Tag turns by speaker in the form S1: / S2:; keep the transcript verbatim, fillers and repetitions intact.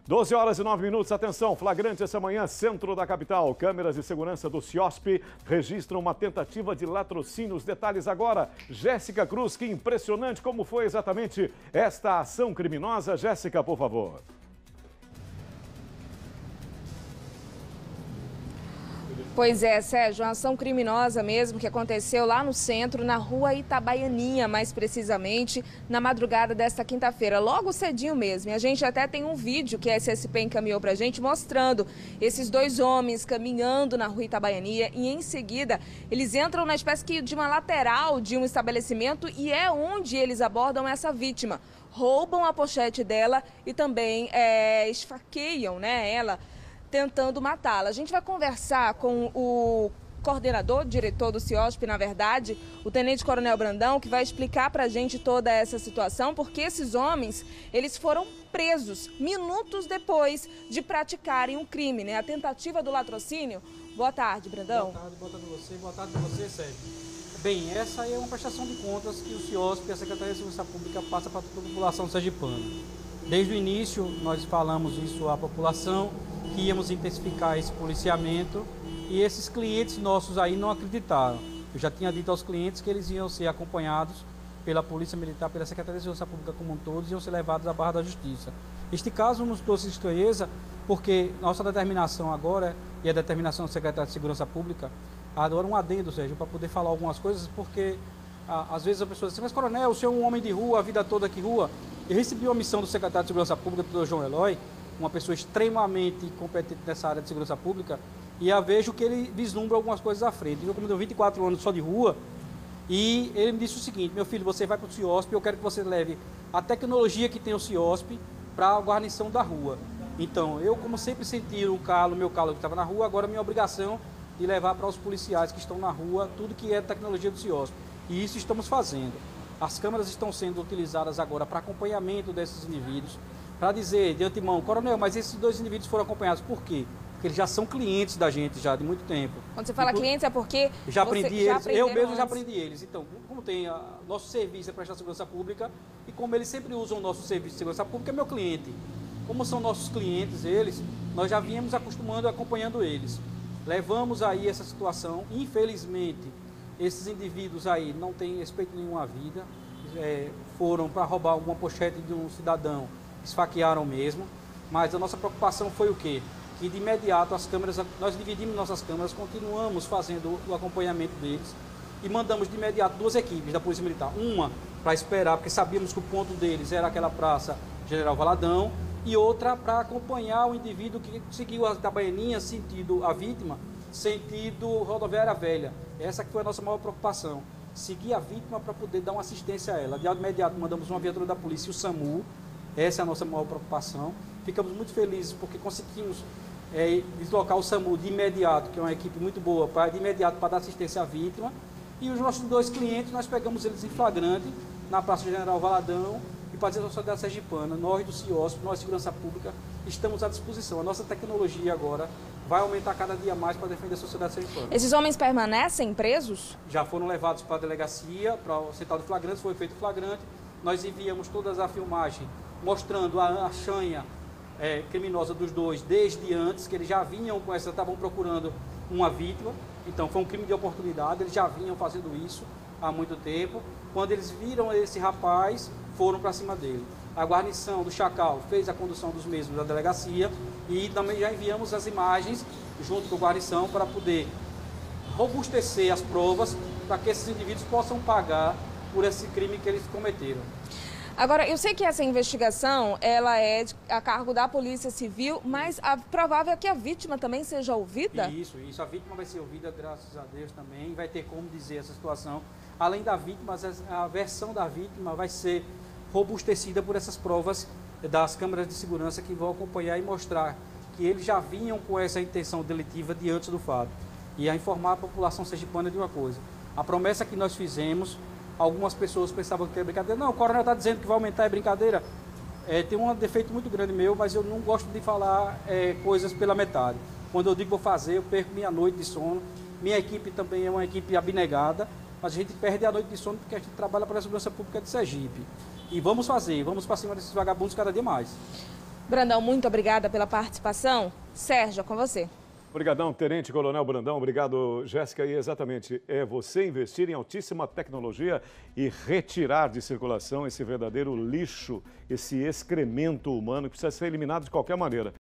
S1: doze horas e nove minutos, atenção, flagrante essa manhã, centro da capital. Câmeras de segurança do CIOSP registram uma tentativa de latrocínio. Os detalhes agora, Jéssica Cruz, que impressionante, como foi exatamente esta ação criminosa? Jéssica, por favor.
S2: Pois é, Sérgio, uma ação criminosa mesmo que aconteceu lá no centro, na rua Itabaianinha, mais precisamente, na madrugada desta quinta-feira, logo cedinho mesmo. E a gente até tem um vídeo que a S S P encaminhou pra gente mostrando esses dois homens caminhando na rua Itabaianinha e em seguida eles entram na espécie de uma lateral de um estabelecimento e é onde eles abordam essa vítima. Roubam a pochete dela e também é, esfaqueiam, né, ela, tentando matá-la. A gente vai conversar com o coordenador, diretor do CIOSP, na verdade, o Tenente Coronel Brandão, que vai explicar pra gente toda essa situação, porque esses homens, eles foram presos minutos depois de praticarem um crime, né? A tentativa do latrocínio. Boa tarde, Brandão.
S3: Boa tarde, boa tarde a você, boa tarde a você, Sérgio. Bem, essa aí é uma prestação de contas que o CIOSP e a Secretaria de Segurança Pública passa para toda a população sergipana. Desde o início, nós falamos isso à população, que íamos intensificar esse policiamento e esses clientes nossos aí não acreditaram. Eu já tinha dito aos clientes que eles iam ser acompanhados pela Polícia Militar, pela Secretaria de Segurança Pública como um todo, e iam ser levados à barra da Justiça. Este caso nos trouxe estranheza porque nossa determinação agora, e a determinação do Secretário de Segurança Pública, agora um adendo, Sérgio, para poder falar algumas coisas, porque a, às vezes a pessoa diz assim, mas coronel, o senhor é um homem de rua, a vida toda aqui rua. Eu recebi uma missão do Secretário de Segurança Pública, do doutor João Eloy, uma pessoa extremamente competente nessa área de segurança pública, e eu vejo que ele vislumbra algumas coisas à frente. Eu, como tenho vinte e quatro anos só de rua, e ele me disse o seguinte, meu filho, você vai para o CIOSP, eu quero que você leve a tecnologia que tem o CIOSP para a guarnição da rua. Então, eu, como sempre senti o calo, meu calo que estava na rua, agora é minha obrigação de levar para os policiais que estão na rua tudo que é tecnologia do CIOSP. E isso estamos fazendo. As câmeras estão sendo utilizadas agora para acompanhamento desses indivíduos, para dizer de antemão, coronel, mas esses dois indivíduos foram acompanhados por quê? Porque eles já são clientes da gente já de muito tempo.
S2: Quando você fala por... clientes é porque
S3: já aprendi eles,
S2: já
S3: eu mesmo
S2: antes.
S3: já aprendi eles. Então, como tem a, nosso serviço é prestar segurança pública e como eles sempre usam o nosso serviço de segurança pública, é meu cliente. Como são nossos clientes eles, nós já viemos acostumando e acompanhando eles. Levamos aí essa situação, infelizmente, esses indivíduos aí não têm respeito nenhum à vida, é, foram para roubar uma pochete de um cidadão, esfaquearam mesmo, mas a nossa preocupação foi o quê? Que de imediato as câmeras, nós dividimos nossas câmeras, continuamos fazendo o acompanhamento deles e mandamos de imediato duas equipes da Polícia Militar. Uma para esperar, porque sabíamos que o ponto deles era aquela praça General Valadão, e outra para acompanhar o indivíduo que seguiu a Itabaianinha, sentido a vítima, sentido rodoviária velha. Essa que foi a nossa maior preocupação. Seguir a vítima para poder dar uma assistência a ela. De imediato mandamos uma viatura da polícia e o SAMU. Essa é a nossa maior preocupação. Ficamos muito felizes porque conseguimos é, deslocar o SAMU de imediato, que é uma equipe muito boa, para de imediato para dar assistência à vítima. E os nossos dois clientes, nós pegamos eles em flagrante na Praça General Valadão e para dizer à sociedade sergipana, nós do CIOSP, nós Segurança Pública, estamos à disposição. A nossa tecnologia agora vai aumentar cada dia mais para defender a sociedade sergipana.
S2: Esses homens permanecem presos?
S3: Já foram levados para a delegacia, para o central de flagrantes, foi feito flagrante. Nós enviamos todas a filmagem mostrando a, a chanha é, criminosa dos dois desde antes, que eles já vinham com essa, estavam procurando uma vítima. Então foi um crime de oportunidade, eles já vinham fazendo isso há muito tempo. Quando eles viram esse rapaz, foram para cima dele. A guarnição do Chacal fez a condução dos mesmos da delegacia e também já enviamos as imagens junto com a guarnição para poder robustecer as provas para que esses indivíduos possam pagar por esse crime que eles cometeram.
S2: Agora, eu sei que essa investigação, ela é a cargo da Polícia Civil, mas a provável é que a vítima também seja ouvida?
S3: Isso, isso. A vítima vai ser ouvida, graças a Deus, também. Vai ter como dizer essa situação. Além da vítima, a versão da vítima vai ser robustecida por essas provas das câmeras de segurança que vão acompanhar e mostrar que eles já vinham com essa intenção delitiva de antes do fato. E a informar a população sergipana de uma coisa. A promessa que nós fizemos, algumas pessoas pensavam que era brincadeira. Não, o coronel está dizendo que vai aumentar a brincadeira. É, tem um defeito muito grande meu, mas eu não gosto de falar é, coisas pela metade. Quando eu digo vou fazer, eu perco minha noite de sono. Minha equipe também é uma equipe abnegada, mas a gente perde a noite de sono porque a gente trabalha para a segurança pública de Sergipe. E vamos fazer, vamos para cima desses vagabundos cada dia mais.
S2: Brandão, muito obrigada pela participação. Sérgio, é com você.
S1: Obrigadão, Tenente Coronel Brandão. Obrigado, Jéssica. E exatamente, é você investir em altíssima tecnologia e retirar de circulação esse verdadeiro lixo, esse excremento humano que precisa ser eliminado de qualquer maneira.